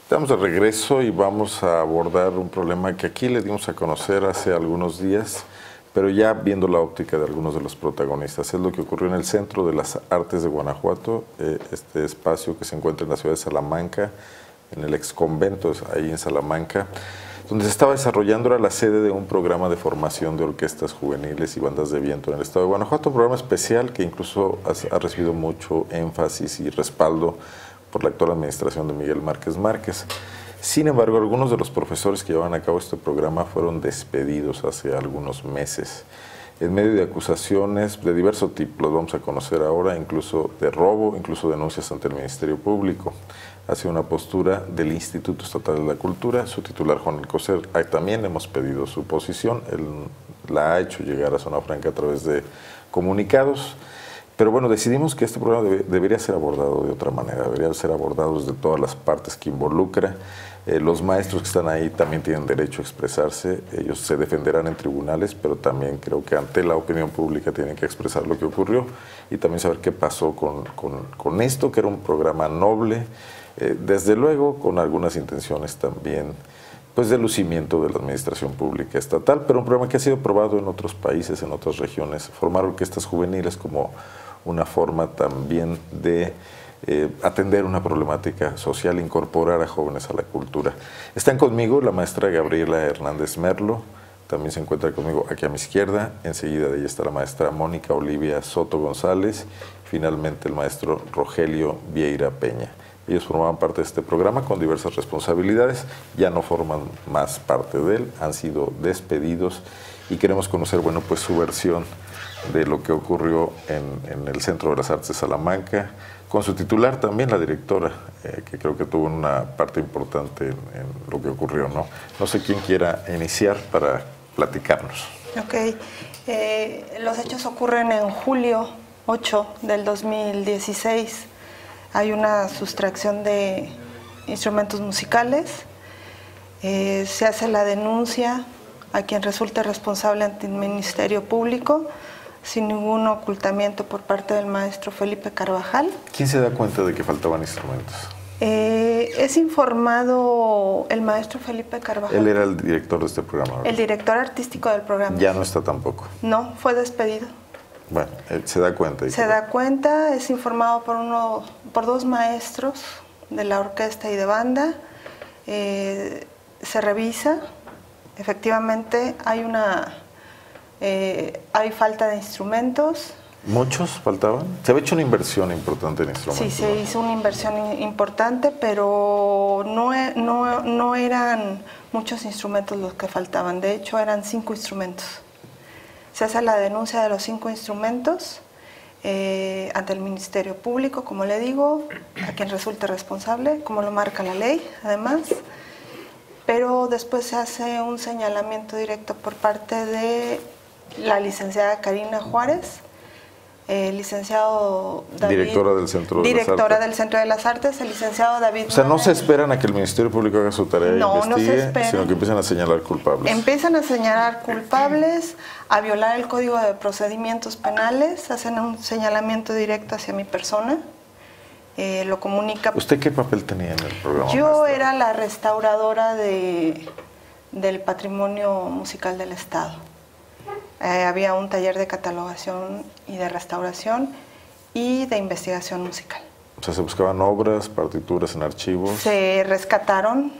Estamos de regreso y vamos a abordar un problema que aquí le dimos a conocer hace algunos días, pero ya viendo la óptica de algunos de los protagonistas. Es lo que ocurrió en el Centro de las Artes de Guanajuato, este espacio que se encuentra en la ciudad de Salamanca, en el exconvento, ahí en Salamanca, donde se estaba desarrollando, era la sede de un programa de formación de orquestas juveniles y bandas de viento en el estado de Guanajuato, un programa especial que incluso ha recibido mucho énfasis y respaldo por la actual administración de Miguel Márquez Márquez. Sin embargo, algunos de los profesores que llevaban a cabo este programa fueron despedidos hace algunos meses, en medio de acusaciones de diverso tipo, los vamos a conocer ahora, incluso de robo, incluso denuncias ante el Ministerio Público. Ha sido una postura del Instituto Estatal de la Cultura, su titular Juan Alcocer, también hemos pedido su posición, él la ha hecho llegar a Zona Franca a través de comunicados. Pero bueno, decidimos que este programa debería ser abordado de otra manera, debería ser abordado desde todas las partes que involucra. Los maestros que están ahí también tienen derecho a expresarse, ellos se defenderán en tribunales, pero también creo que ante la opinión pública tienen que expresar lo que ocurrió y también saber qué pasó con esto, que era un programa noble, desde luego con algunas intenciones también pues de lucimiento de la administración pública estatal, pero un programa que ha sido probado en otros países, en otras regiones, formar orquestas juveniles como una forma también de atender una problemática social, incorporar a jóvenes a la cultura. Están conmigo la maestra Gabriela Hernández Merlo, también se encuentra conmigo aquí a mi izquierda, enseguida de ella está la maestra Mónica Olivia Soto González, finalmente el maestro Rogelio Vieira Peña. Ellos formaban parte de este programa con diversas responsabilidades, ya no forman más parte de él, han sido despedidos y queremos conocer, bueno, pues su versión de lo que ocurrió en el Centro de las Artes de Salamanca, con su titular también, la directora, que creo que tuvo una parte importante en lo que ocurrió, ¿no? No sé quién quiera iniciar para platicarnos. Ok, los hechos ocurren en julio 8 del 2016. Hay una sustracción de instrumentos musicales, se hace la denuncia a quien resulte responsable ante el Ministerio Público, sin ningún ocultamiento por parte del maestro Felipe Carvajal. ¿Quién se da cuenta de que faltaban instrumentos? Es informado el maestro Felipe Carvajal. Él era el director de este programa, ¿verdad? El director artístico del programa. Ya no está tampoco. No, fue despedido. Bueno, se da cuenta. Se da cuenta, es informado por dos maestros de la orquesta y de banda. Se revisa, efectivamente hay falta de instrumentos. ¿Muchos faltaban? Se había hecho una inversión importante en instrumentos. Sí, se hizo una inversión importante, pero no eran muchos instrumentos los que faltaban. De hecho, eran 5 instrumentos. Se hace la denuncia de los 5 instrumentos ante el Ministerio Público, como le digo, a quien resulte responsable, como lo marca la ley, además. Pero después se hace un señalamiento directo por parte de la licenciada Karina Juárez, licenciado David, directora del Centro de las Artes, el licenciado David. O sea, no se esperan a que el Ministerio Público haga su tarea e investigue, sino que empiezan a señalar culpables. Empiezan a señalar culpables, a violar el Código de Procedimientos Penales, hacen un señalamiento directo hacia mi persona, lo comunica. ¿Usted qué papel tenía en el programa? Yo era la restauradora del patrimonio musical del Estado. Había un taller de catalogación y de restauración y de investigación musical. O sea, se buscaban obras, partituras en archivos. Se rescataron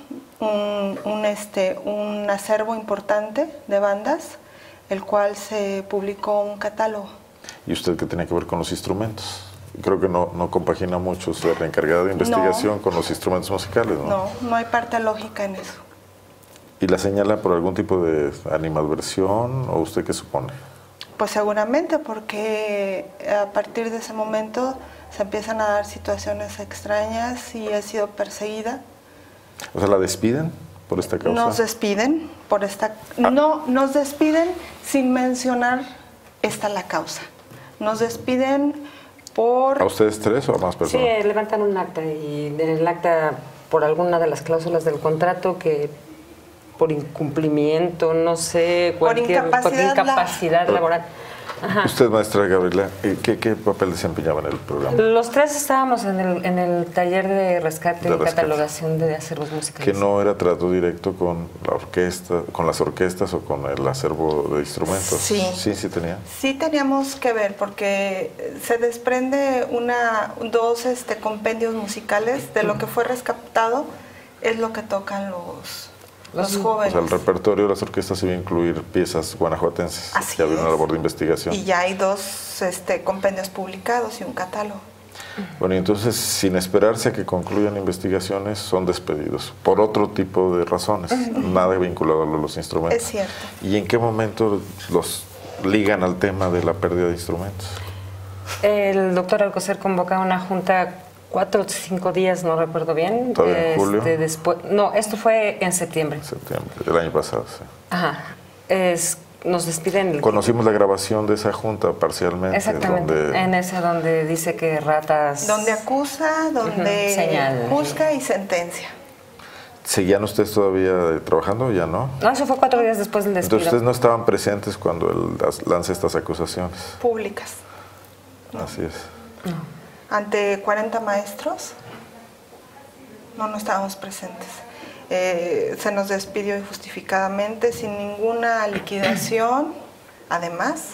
un acervo importante de bandas, el cual se publicó un catálogo. ¿Y usted qué tenía que ver con los instrumentos? Creo que no compagina mucho ser la encargada de investigación con los instrumentos musicales, ¿no? No hay parte lógica en eso. ¿Y la señala por algún tipo de animadversión o usted qué supone? Pues seguramente, porque a partir de ese momento se empiezan a dar situaciones extrañas y he sido perseguida. O sea, ¿la despiden por esta causa? Nos despiden por esta... No, nos despiden sin mencionar la causa. Nos despiden por... ¿A ustedes 3 o a más personas? Sí, levantan un acta y en el acta, por alguna de las cláusulas del contrato, que por incumplimiento, no sé, por incapacidad laboral. Ajá. Usted, maestra Gabriela, ¿qué papel desempeñaba en el programa? Los tres estábamos en el taller de rescate y catalogación de acervos musicales. ¿Que no era trato directo con la orquesta, con las orquestas o con el acervo de instrumentos? Sí. Sí tenía. Sí teníamos que ver porque se desprende dos compendios musicales de lo que fue rescatado, es lo que tocan los jóvenes. O sea, el repertorio de las orquestas iba a incluir piezas guanajuatenses. Así que había es. una labor de investigación. Y ya hay dos compendios publicados y un catálogo. Bueno, y entonces, sin esperarse a que concluyan investigaciones, son despedidos por otro tipo de razones, nada vinculado a los instrumentos. Es cierto. ¿Y en qué momento los ligan al tema de la pérdida de instrumentos? El doctor Alcocer convoca una junta 4 o 5 días, no recuerdo bien. ¿Todavía en julio? No, esto fue en septiembre. Septiembre, el año pasado, sí. Ajá. Nos despiden. Conocimos la grabación de esa junta parcialmente. Exactamente, en esa donde dice que ratas... Donde acusa, donde juzga y sentencia. ¿Seguían ustedes todavía trabajando o ya no? No, eso fue 4 días después del despido. Entonces ustedes no estaban presentes cuando él lanza estas acusaciones. Públicas. No. Así es. No. Ante 40 maestros, no estábamos presentes. Se nos despidió injustificadamente, sin ninguna liquidación, además.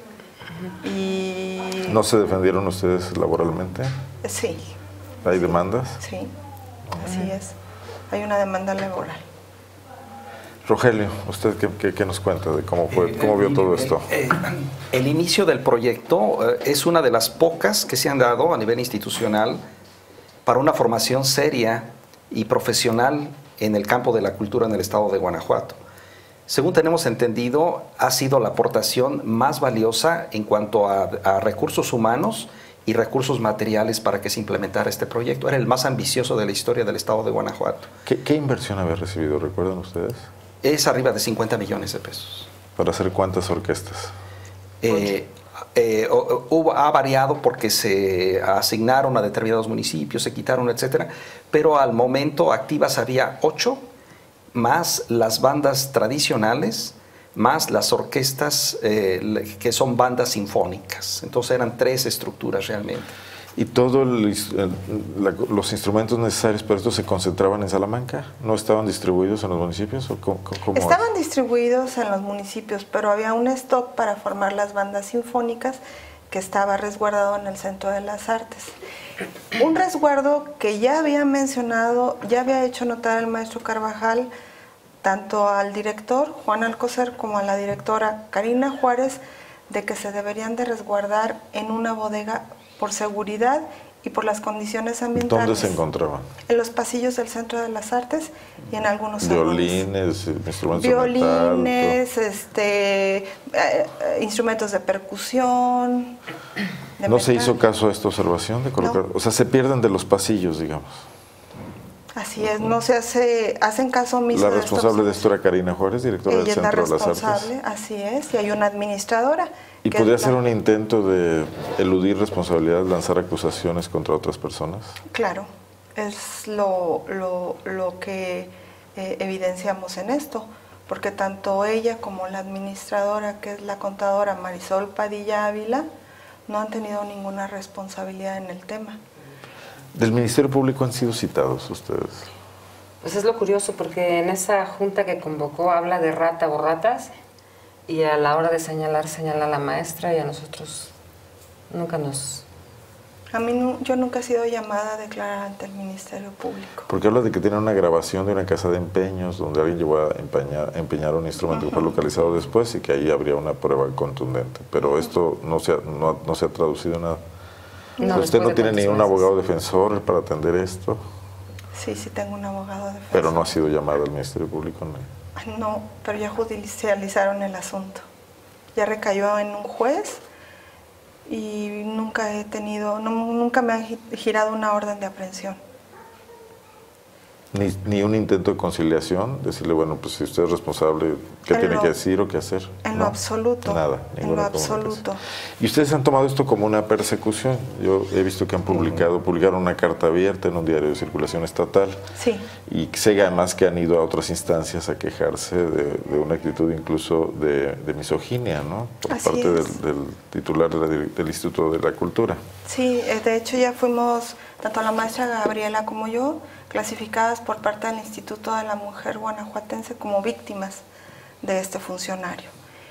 Y... ¿No se defendieron ustedes laboralmente? Sí. ¿Hay demandas? Sí, así es. Hay una demanda laboral. Rogelio, ¿usted qué nos cuenta de cómo vio todo esto? El inicio del proyecto es una de las pocas que se han dado a nivel institucional para una formación seria y profesional en el campo de la cultura en el estado de Guanajuato. Según tenemos entendido, ha sido la aportación más valiosa en cuanto a recursos humanos y recursos materiales para que se implementara este proyecto. Era el más ambicioso de la historia del estado de Guanajuato. ¿Qué inversión había recibido, recuerdan ustedes? Es arriba de 50 millones de pesos. ¿Para hacer cuántas orquestas? Ha variado porque se asignaron a determinados municipios, se quitaron, etcétera, pero al momento activas había 8, más las bandas tradicionales, más las orquestas que son bandas sinfónicas. Entonces eran 3 estructuras realmente. ¿Y todos los instrumentos necesarios para esto se concentraban en Salamanca? ¿No estaban distribuidos en los municipios? ¿O cómo estaban distribuidos en los municipios, pero había un stock para formar las bandas sinfónicas que estaba resguardado en el Centro de las Artes. Un resguardo que ya había mencionado, ya había hecho notar el maestro Carvajal, tanto al director Juan Alcocer como a la directora Karina Juárez, de que se deberían de resguardar en una bodega por seguridad y por las condiciones ambientales. ¿Dónde se encontraban? En los pasillos del Centro de las Artes y en algunos violines, instrumentos violines, instrumentos de percusión. ¿No se hizo caso a esta observación de colocar? No. O sea, se pierden de los pasillos, digamos. Así es, no se hacen caso omiso. La responsable de esto era Karina Juárez, directora del Centro de las Artes. Así es, y hay una administradora. ¿Y podría ser un intento de eludir responsabilidad, lanzar acusaciones contra otras personas? Claro, es lo que evidenciamos en esto, porque tanto ella como la administradora, que es la contadora Marisol Padilla Ávila, no han tenido ninguna responsabilidad en el tema. ¿Del Ministerio Público han sido citados ustedes? Pues es lo curioso, porque en esa junta que convocó habla de rata o ratas, y a la hora de señala a la maestra, y a nosotros nunca nos... A mí yo nunca he sido llamada a declarar ante el Ministerio Público. Porque habla de que tiene una grabación de una casa de empeños donde alguien llegó a empeñar un instrumento que fue localizado después y que ahí habría una prueba contundente. Pero esto no se ha traducido en nada. No, ¿usted no tiene ni un abogado defensor para atender esto? Sí, tengo un abogado defensor. Pero no ha sido llamado al Ministerio Público, ¿no? No, pero ya judicializaron el asunto. Ya recayó en un juez y nunca me han girado una orden de aprehensión. Ni un intento de conciliación, decirle, bueno, pues si usted es responsable, ¿qué tiene que decir o qué hacer? En lo absoluto. Nada, en lo absoluto. Y ustedes han tomado esto como una persecución. Yo he visto que han publicaron una carta abierta en un diario de circulación estatal. Sí. Y sé además que han ido a otras instancias a quejarse de una actitud incluso de misoginia, ¿no? Por parte del titular del Instituto de la Cultura. Sí, de hecho ya fuimos, tanto la maestra Gabriela como yo, clasificadas por parte del Instituto de la Mujer Guanajuatense como víctimas de este funcionario.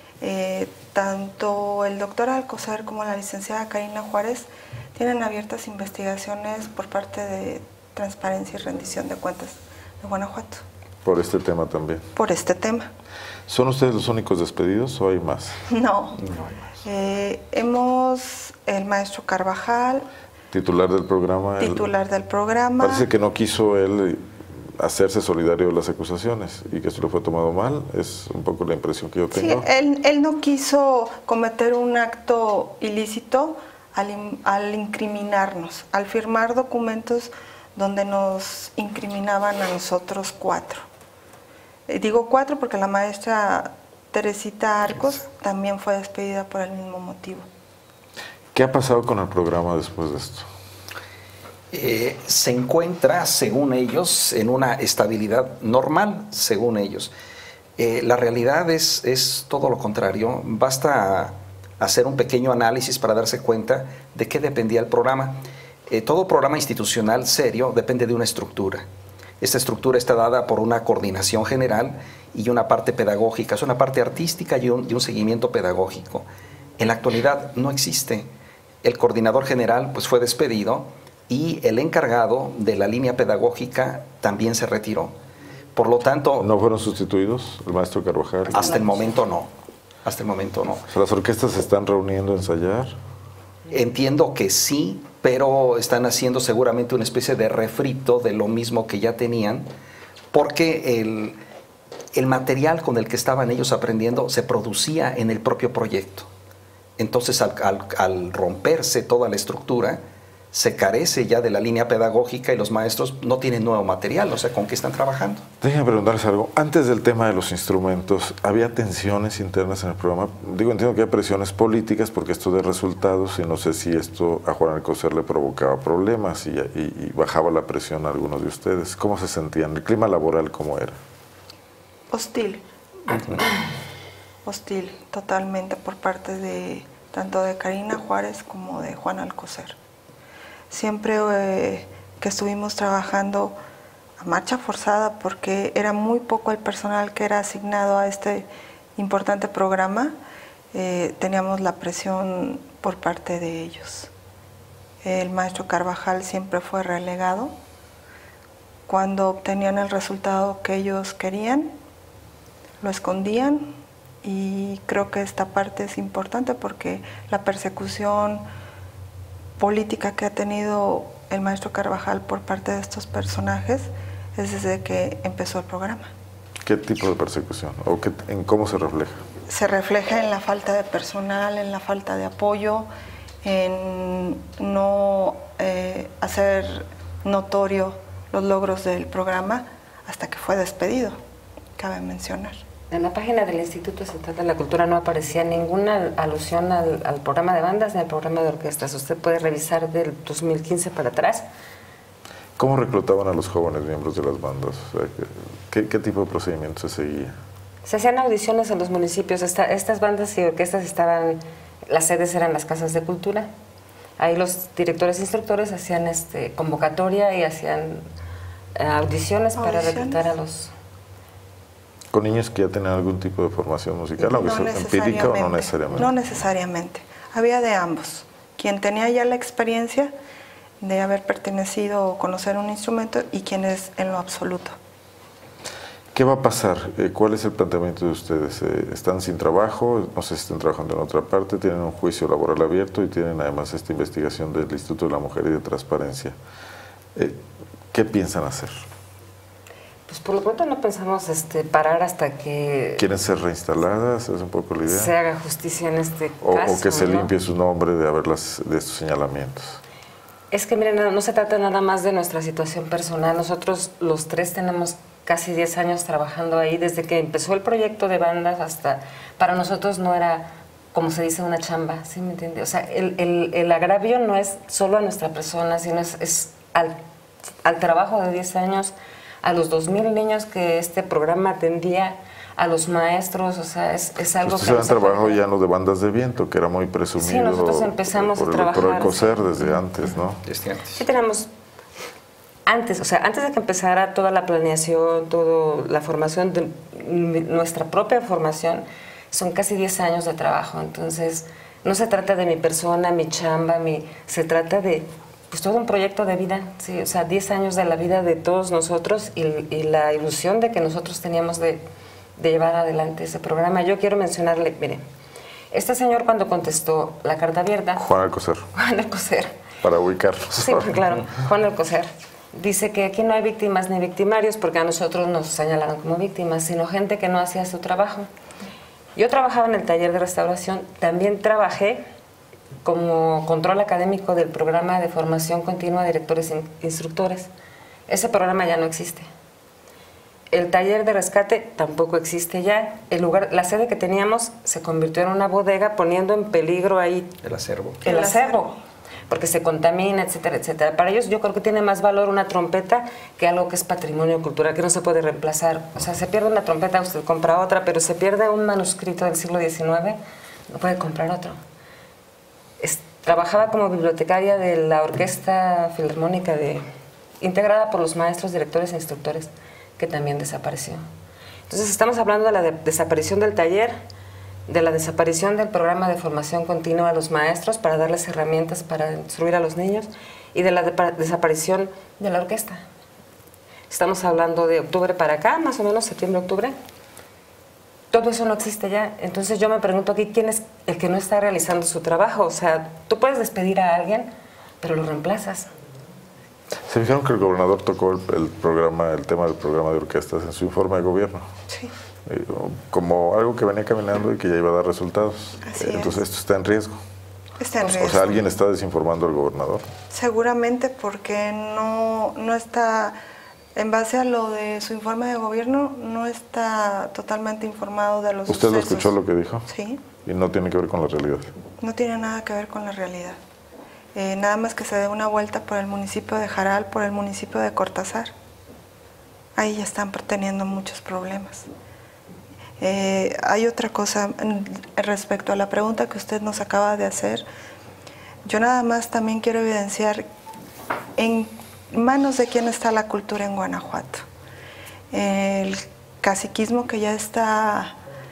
Tanto el doctor Alcocer como la licenciada Karina Juárez tienen abiertas investigaciones por parte de Transparencia y Rendición de Cuentas de Guanajuato. Por este tema también. Por este tema. ¿Son ustedes los únicos despedidos o hay más? No. Hemos el maestro Carvajal, titular del programa. Del programa. Parece que no quiso él hacerse solidario de las acusaciones y que esto le fue tomado mal. Es un poco la impresión que yo tengo. Sí, él no quiso cometer un acto ilícito al incriminarnos, al firmar documentos donde nos incriminaban a nosotros 4. Digo 4 porque la maestra Teresita Arcos también fue despedida por el mismo motivo. ¿Qué ha pasado con el programa después de esto? Se encuentra, según ellos, en una estabilidad normal, según ellos. La realidad es todo lo contrario. Basta hacer un pequeño análisis para darse cuenta de qué dependía el programa. Todo programa institucional serio depende de una estructura. Esta estructura está dada por una coordinación general y una parte pedagógica, es una parte artística y un seguimiento pedagógico. En la actualidad no existe. El coordinador general pues fue despedido y el encargado de la línea pedagógica también se retiró. Por lo tanto... ¿No fueron sustituidos el maestro Carvajal? Hasta el momento no. Hasta el momento no. O sea, ¿las orquestas se están reuniendo a ensayar? Entiendo que sí, pero están haciendo seguramente una especie de refrito de lo mismo que ya tenían, porque el material con el que estaban ellos aprendiendo se producía en el propio proyecto. Entonces, al romperse toda la estructura, se carece ya de la línea pedagógica y los maestros no tienen nuevo material, o sea, ¿con qué están trabajando? Déjenme preguntarles algo. Antes del tema de los instrumentos, ¿había tensiones internas en el programa? Digo, entiendo que hay presiones políticas porque esto de resultados y no sé si esto a Juan Alcocer le provocaba problemas y bajaba la presión a algunos de ustedes. ¿Cómo se sentían? ¿El clima laboral cómo era? Hostil. Hostil, totalmente, por parte de tanto de Karina Juárez como de Juan Alcocer. Siempre que estuvimos trabajando a marcha forzada, porque era muy poco el personal que era asignado a este importante programa, teníamos la presión por parte de ellos. El maestro Carvajal siempre fue relegado. Cuando obtenían el resultado que ellos querían, lo escondían. Y creo que esta parte es importante porque la persecución política que ha tenido el maestro Carvajal por parte de estos personajes es desde que empezó el programa. ¿Qué tipo de persecución? ¿O en cómo se refleja? Se refleja en la falta de personal, en la falta de apoyo, en no hacer notorio los logros del programa hasta que fue despedido, cabe mencionar. En la página del Instituto Estatal de la Cultura no aparecía ninguna alusión al programa de bandas ni al programa de orquestas. Usted puede revisar del 2015 para atrás. ¿Cómo reclutaban a los jóvenes miembros de las bandas? O sea, ¿qué tipo de procedimiento se seguía? Se hacían audiciones en los municipios. Estas bandas y orquestas estaban, las sedes eran las casas de cultura. Ahí los directores e instructores hacían convocatoria y hacían audiciones para reclutar a los... ¿Con niños que ya tenían algún tipo de formación musical, aunque sea empírica o no necesariamente? No necesariamente. Había de ambos. Quien tenía ya la experiencia de haber pertenecido o conocer un instrumento y quien es en lo absoluto. ¿Qué va a pasar? ¿Cuál es el planteamiento de ustedes? ¿Están sin trabajo? No sé si están trabajando en otra parte, tienen un juicio laboral abierto y tienen además esta investigación del Instituto de la Mujer y de Transparencia. ¿Qué piensan hacer? Pues por lo pronto no pensamos parar hasta que... ¿Quieren ser reinstaladas? ¿Es un poco la idea? Se haga justicia en este caso. O que se limpie su nombre de estos señalamientos. Es que miren, no se trata nada más de nuestra situación personal. Nosotros los tres tenemos casi 10 años trabajando ahí, desde que empezó el proyecto de bandas hasta... Para nosotros no era, como se dice, una chamba, ¿sí me entiende? O sea, el agravio no es solo a nuestra persona, sino es al trabajo de 10 años, a los 2,000 niños que este programa atendía, a los maestros, o sea, es algo que... Ustedes han trabajado ya no de bandas de viento, que era muy presumido. Sí, nosotros empezamos a trabajar. Por el COSER desde antes, ¿no? Desde antes. Sí, tenemos... Antes, o sea, antes de que empezara toda la planeación, toda la formación, de nuestra propia formación, son casi 10 años de trabajo. Entonces, no se trata de mi persona, mi chamba, se trata de pues todo un proyecto de vida, ¿sí? O sea, 10 años de la vida de todos nosotros y la ilusión de que nosotros teníamos de llevar adelante ese programa. Yo quiero mencionarle, miren, este señor cuando contestó la carta abierta... Juan Alcocer. Juan Alcocer. Para ubicarnos. Sí, claro, Juan Alcocer. Dice que aquí no hay víctimas ni victimarios porque a nosotros nos señalaron como víctimas, sino gente que no hacía su trabajo. Yo trabajaba en el taller de restauración, también trabajé como control académico del programa de formación continua de directores e instructores. Ese programa ya no existe. El taller de rescate tampoco existe ya. La sede que teníamos se convirtió en una bodega poniendo en peligro ahí el acervo. El acervo, porque se contamina, etcétera, etcétera. Para ellos yo creo que tiene más valor una trompeta que algo que es patrimonio cultural, que no se puede reemplazar. O sea, se pierde una trompeta, usted compra otra, pero se pierde un manuscrito del siglo XIX, no puede comprar otro. Trabajaba como bibliotecaria de la Orquesta Filarmónica integrada por los maestros, directores e instructores, que también desapareció. Entonces estamos hablando de la desaparición del taller, de la desaparición del programa de formación continua a los maestros para darles herramientas para instruir a los niños y de la desaparición de la orquesta. Estamos hablando de octubre para acá, más o menos septiembre, octubre. Todo eso no existe ya. Entonces yo me pregunto aquí, ¿quién es el que no está realizando su trabajo? O sea, tú puedes despedir a alguien, pero lo reemplazas. ¿Se fijaron que el gobernador tocó el tema del programa de orquestas en su informe de gobierno? Sí. Como algo que venía caminando y que ya iba a dar resultados. Entonces esto está en riesgo. Está en riesgo. O sea, ¿alguien está desinformando al gobernador? Seguramente porque no está, en base a lo de su informe de gobierno, no está totalmente informado de los ¿Usted sucesos. lo escuchó lo que dijo? Sí. Y no tiene que ver con la realidad. No tiene nada que ver con la realidad. Nada más que se dé una vuelta por el municipio de Jaral, por el municipio de Cortázar. Ahí ya están teniendo muchos problemas. Hay otra cosa respecto a la pregunta que usted nos acaba de hacer. Yo nada más también quiero evidenciar en manos de quién está la cultura en Guanajuato. El caciquismo que ya está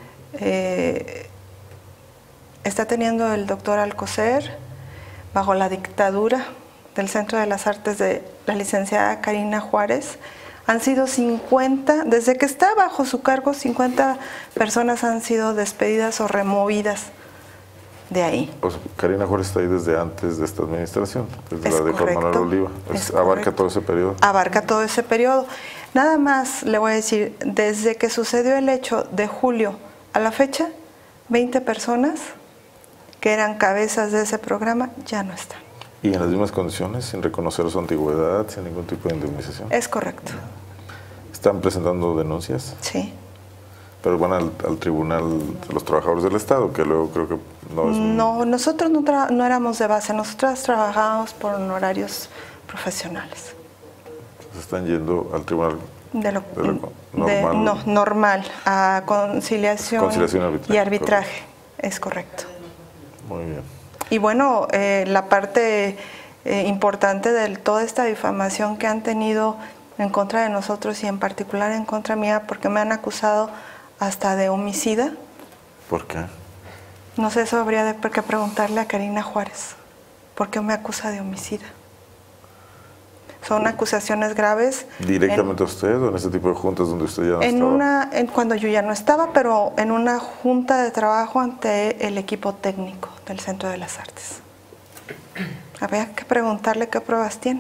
teniendo el doctor Alcocer, bajo la dictadura del Centro de las Artes de la licenciada Karina Juárez, han sido 50, desde que está bajo su cargo, 50 personas han sido despedidas o removidas de ahí. Pues Karina Juárez está ahí desde antes de esta administración, desde la de Juan Manuel Oliva. Abarca todo ese periodo. Abarca todo ese periodo. Nada más le voy a decir, desde que sucedió el hecho de julio a la fecha, 20 personas que eran cabezas de ese programa ya no están. ¿Y en las mismas condiciones, sin reconocer su antigüedad, sin ningún tipo de indemnización? Es correcto. ¿Están presentando denuncias? Sí. Pero van al Tribunal de los Trabajadores del Estado, que luego creo que no es... No, nosotros no éramos de base, nosotros trabajábamos por honorarios profesionales. Se están yendo al Tribunal normal. Normal, a conciliación y arbitraje, es correcto. Muy bien. Y bueno, la parte importante de toda esta difamación que han tenido en contra de nosotros y en particular en contra mía, porque me han acusado hasta de homicida. ¿Por qué? No sé, eso habría que preguntarle a Karina Juárez. ¿Por qué me acusa de homicida? Son acusaciones graves. ¿Directamente a usted o en ese tipo de juntas donde usted ya no estaba? Cuando yo ya no estaba, pero en una junta de trabajo ante el equipo técnico del Centro de las Artes. Habría que preguntarle qué pruebas tiene.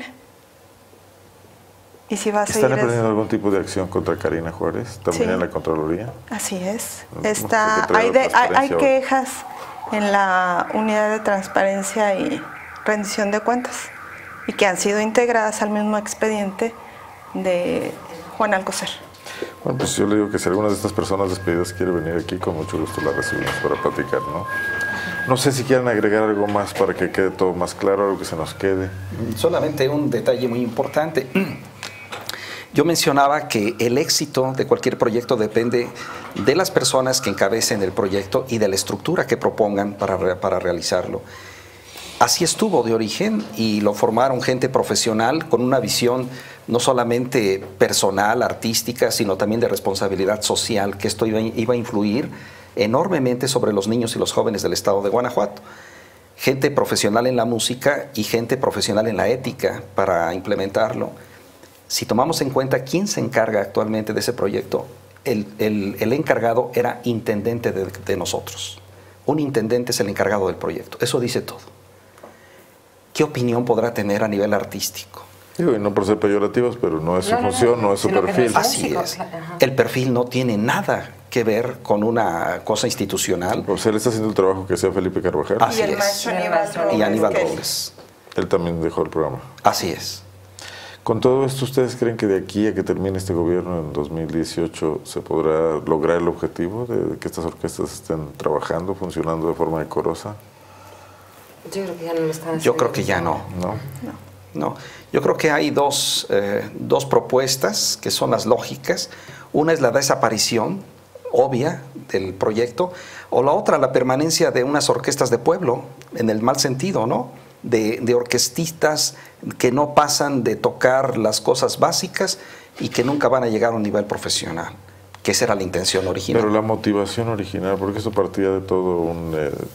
Y si va a seguir... ¿Están emprendiendo algún tipo de acción contra Karina Juárez? ¿También en la Contraloría? Así es. Hay quejas en la unidad de transparencia y rendición de cuentas. y que han sido integradas al mismo expediente de Juan Alcocer. Bueno, pues yo le digo que si alguna de estas personas despedidas quiere venir aquí, con mucho gusto la recibimos para platicar, ¿no? No sé si quieren agregar algo más para que quede todo más claro, algo que se nos quede. Solamente un detalle muy importante. Yo mencionaba que el éxito de cualquier proyecto depende de las personas que encabecen el proyecto y de la estructura que propongan para realizarlo. Así estuvo de origen y lo formaron gente profesional con una visión no solamente personal, artística, sino también de responsabilidad social, que esto iba a influir enormemente sobre los niños y los jóvenes del estado de Guanajuato. Gente profesional en la música y gente profesional en la ética para implementarlo. Si tomamos en cuenta quién se encarga actualmente de ese proyecto, el encargado era intendente de nosotros. Un intendente es el encargado del proyecto. Eso dice todo. ¿Qué opinión podrá tener a nivel artístico? Digo, y no por ser peyorativos, pero no es su función, no es su perfil. Así es. El perfil no tiene nada que ver con una cosa institucional. O sea, él está haciendo el trabajo que hacía Felipe Carvajal. Así Y el es. maestro Aníbal Robles. Y Aníbal Robles. Él también dejó el programa. Así es. Con todo esto, ¿ustedes creen que de aquí a que termine este gobierno en 2018 se podrá lograr el objetivo de que estas orquestas estén trabajando, funcionando de forma decorosa? Yo creo que ya no lo están haciendo. Yo creo que ya no. No. Yo creo que hay dos propuestas que son las lógicas. Una es la desaparición obvia del proyecto, o la otra, la permanencia de unas orquestas de pueblo, en el mal sentido, ¿no? De orquestistas que no pasan de tocar las cosas básicas y que nunca van a llegar a un nivel profesional, que esa era la intención original. Pero la motivación original, porque eso partía de todo un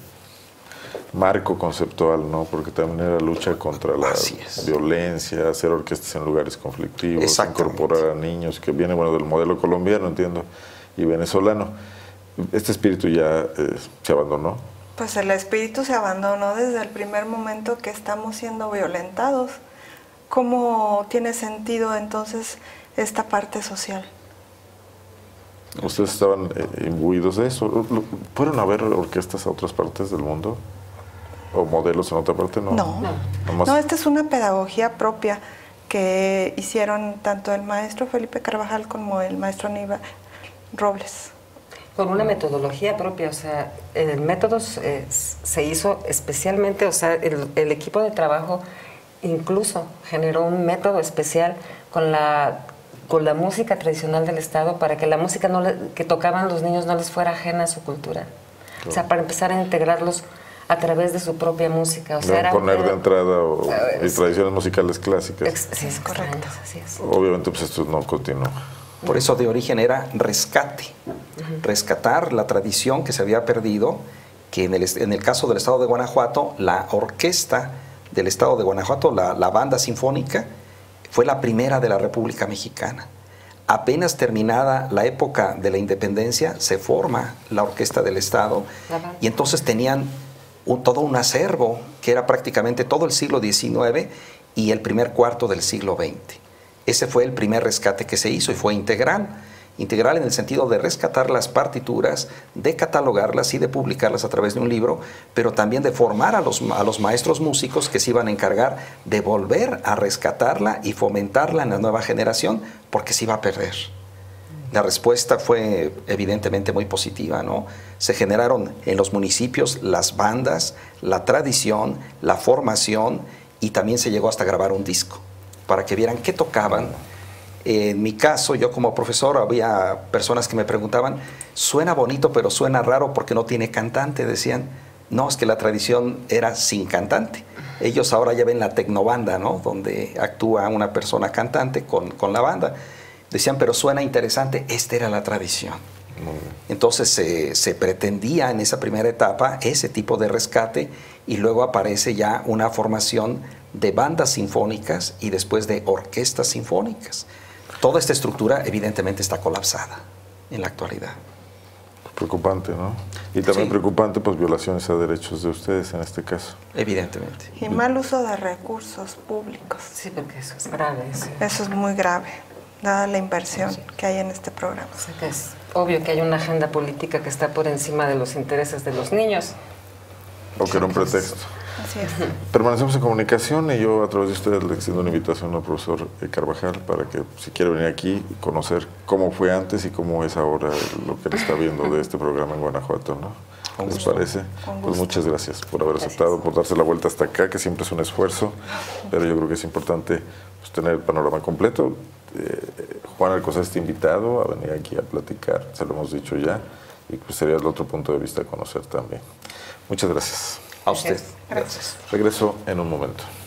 marco conceptual, ¿no? Porque también era lucha contra la violencia, hacer orquestas en lugares conflictivos, incorporar a niños, que viene, bueno, del modelo colombiano, entiendo, y venezolano. Este espíritu ya se abandonó. Pues el espíritu se abandonó desde el primer momento que estamos siendo violentados. ¿Cómo tiene sentido entonces esta parte social? ¿Ustedes estaban imbuidos de eso? ¿Fueron a ver orquestas a otras partes del mundo? ¿O modelos en otra parte? No, esta es una pedagogía propia que hicieron tanto el maestro Felipe Carvajal como el maestro Aníbal Robles. Con una metodología propia, o sea, el método se hizo especialmente, o sea, el equipo de trabajo incluso generó un método especial con la música tradicional del Estado para que la música que tocaban los niños no les fuera ajena a su cultura. Claro. O sea, para empezar a integrarlos a través de su propia música. O sea, era poner de entrada y tradiciones musicales clásicas. Sí, es correcto, así es. Obviamente, pues esto no continúa. Por eso de origen era rescate, rescatar la tradición que se había perdido, que en el caso del Estado de Guanajuato, la orquesta del Estado de Guanajuato, la banda sinfónica, fue la primera de la República Mexicana. Apenas terminada la época de la independencia, se forma la orquesta del Estado y entonces tenían todo un acervo que era prácticamente todo el siglo XIX y el primer cuarto del siglo XX. Ese fue el primer rescate que se hizo y fue integral en el sentido de rescatar las partituras, de catalogarlas y de publicarlas a través de un libro, pero también de formar a los maestros músicos que se iban a encargar de volver a rescatarla y fomentarla en la nueva generación, porque se iba a perder. La respuesta fue evidentemente muy positiva, ¿no? Se generaron en los municipios las bandas, la tradición, la formación y también se llegó hasta grabar un disco para que vieran qué tocaban. En mi caso, yo como profesor, había personas que me preguntaban, suena bonito, pero suena raro porque no tiene cantante. Decían, no, es que la tradición era sin cantante. Ellos ahora ya ven la tecnobanda, ¿no? Donde actúa una persona cantante con la banda. Decían, pero suena interesante, esta era la tradición. Entonces se pretendía en esa primera etapa ese tipo de rescate y luego aparece ya una formación de bandas sinfónicas y después de orquestas sinfónicas. Toda esta estructura evidentemente está colapsada en la actualidad. Preocupante, ¿no? Y también preocupante, pues, violaciones a derechos de ustedes en este caso. Evidentemente. Y mal uso de recursos públicos. Sí, porque eso es grave. Sí. Eso es muy grave, dada la inversión que hay en este programa. O sea, que es obvio que hay una agenda política que está por encima de los intereses de los niños. O que era un pretexto. Así es. Permanecemos en comunicación y yo a través de ustedes le extiendo una invitación al profesor Carvajal para que si quiere venir aquí conocer cómo fue antes y cómo es ahora lo que él está viendo de este programa en Guanajuato, ¿no? ¿Les parece? Pues muchas gracias por haber aceptado, por darse la vuelta hasta acá, que siempre es un esfuerzo, pero yo creo que es importante pues, tener el panorama completo. Juan Alcocer está invitado a venir aquí a platicar, se lo hemos dicho ya, y pues sería el otro punto de vista conocer también. Muchas gracias. A usted. Gracias. Regreso en un momento.